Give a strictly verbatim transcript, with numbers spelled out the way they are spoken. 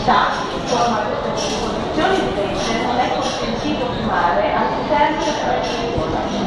città insomma queste disposizioni di legge non è consentito fumare all'interno della scuola.